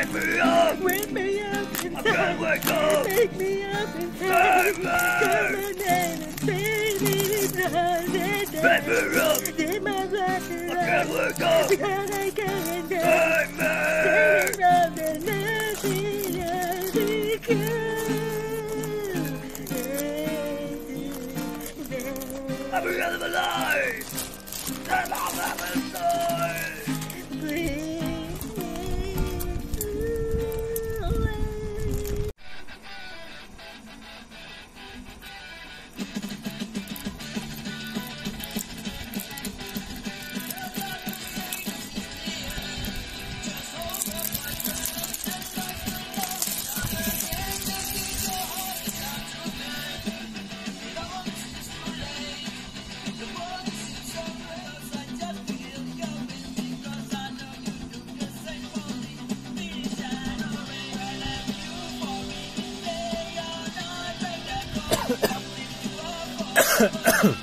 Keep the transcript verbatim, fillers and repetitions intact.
Wake me up! Wake me up and I can't wake up! Wake me up and Save me! Come on and save me. Wake me up! Take my breath I can't wake up! because I can't die. Save me! Save me from the nothing else because I'm because I'm alive! I'm alive! Ahem.